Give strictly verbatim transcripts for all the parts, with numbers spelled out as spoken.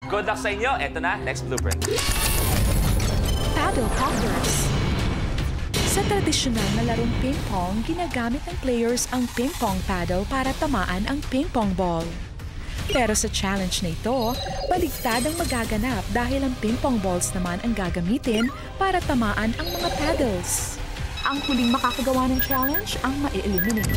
Good luck sa inyo. Ito na, next blueprint. Paddle poppers. Sa tradisyonal na larong ping-pong, ginagamit ng players ang ping-pong paddle para tamaan ang ping-pong ball. Pero sa challenge na ito, baligtad ang magaganap dahil ang ping-pong balls naman ang gagamitin para tamaan ang mga paddles. Ang huling makakagawa ng challenge ang ma-eliminate.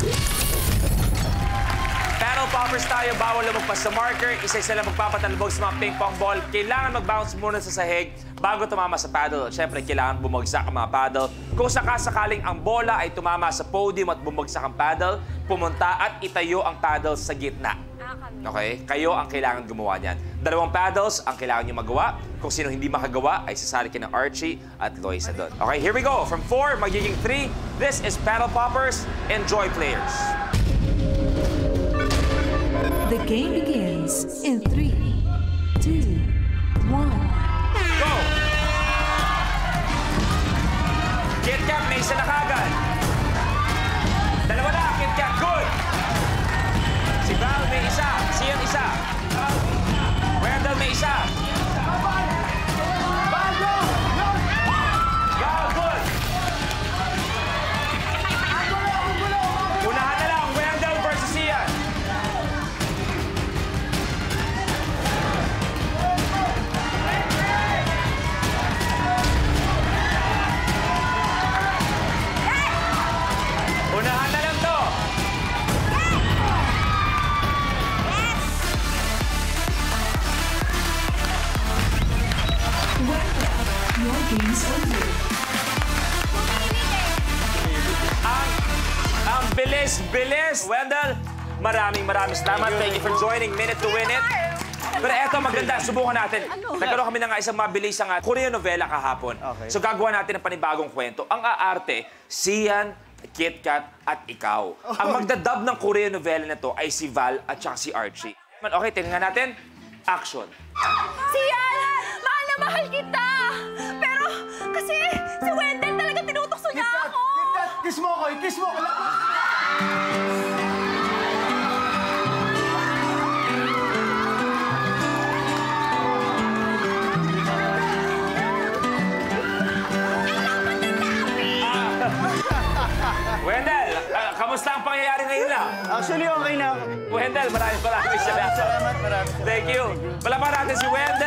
Paddle poppers tayo, bawal lumagpas sa marker. Isa-isa lang magpapatalbog sa mga ping-pong ball. Kailangan mag-bounce muna sa sahig bago tumama sa paddle. Siyempre, kailangan bumagsak ang mga paddle. Kung sakasakaling ang bola ay tumama sa podium at bumagsak ang paddle, pumunta at itayo ang paddle sa gitna. Okay? Kayo ang kailangan gumawa niyan. Dalawang paddles ang kailangan niyo magawa. Kung sino hindi makagawa, ay sasali ka ng Archie at Loisa doon. Okay, here we go. From four, magiging three. This is Paddle Poppers. Enjoy, players. The game begins in three, two, one. Go! Kitkat, may isa na kagad. Dalawa na, Kitkat. Good! Si Val may isa. Sian isa. Wendell may isa. Gal, good! Unahan na lang, Wendell versus Sian. Unahan na lang to. Your game's over. Ang, ang bilis-bilis. Wendell, maraming maraming salamat. Thank you for joining Minute to Win It. Pero eto, maganda. Subukan natin. Nagkaroon kami ng isang mabilisang Korean novela kahapon. Okay. So gagawa natin ng panibagong kwento. Ang aarte, Sian, Kitkat, at ikaw. Ang magdadub ng Korean novela na to ay si Val at saka si Archie. Okay, tingnan natin. Action. Sian! Mahal na mahal kita! Pero kasi si Wendell talaga tinutokso niya ako! Kitkat, kiss mo ako! Kiss mo ako! Wendell, uh, kamusta ang pangyayari ngayon na? Actually, okay na. Wendell, maraming maraming salamat. Salamat, maraming salamat. Thank you. Palapakan natin si Wendell.